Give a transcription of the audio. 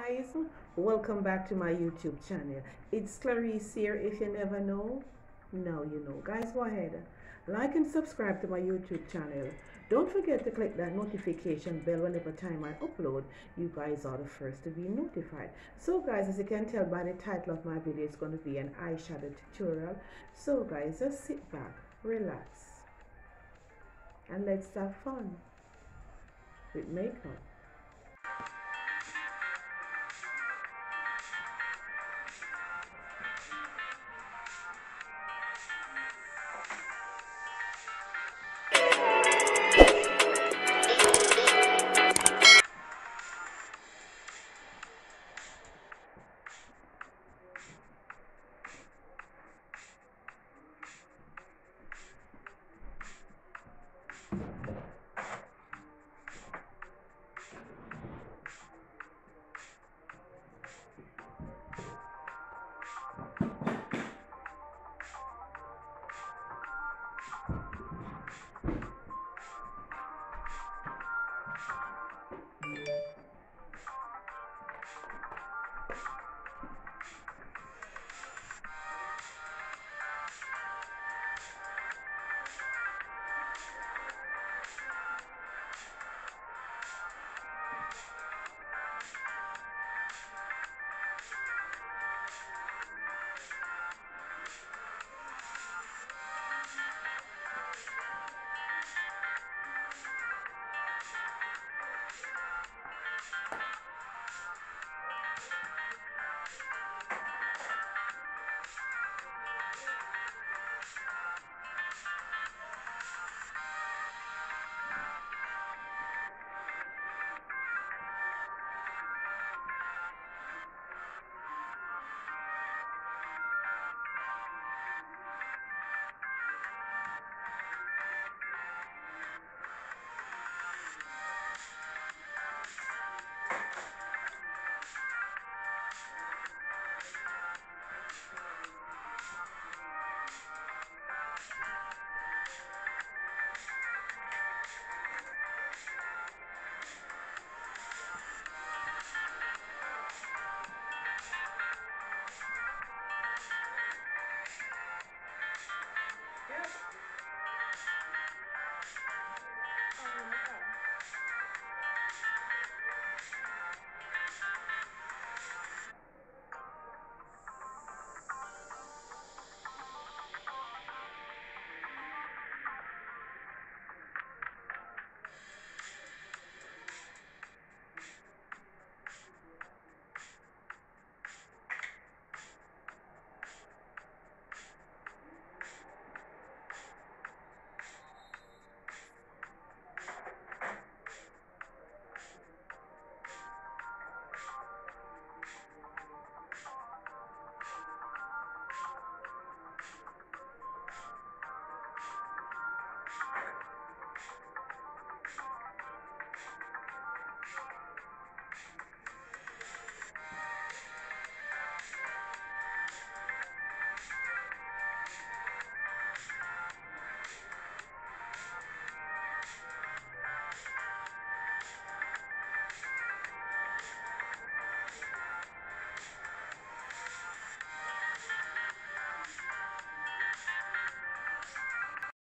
guys, welcome back to my YouTube channel. It's Clarice here. If you never know, now you know. Guys, go ahead, like and subscribe to my YouTube channel. Don't forget to click that notification bell whenever time I upload. You guys are the first to be notified. So guys, as you can tell by the title of my video, it's going to be an eyeshadow tutorial. So guys, just sit back, relax, and let's have fun with makeup.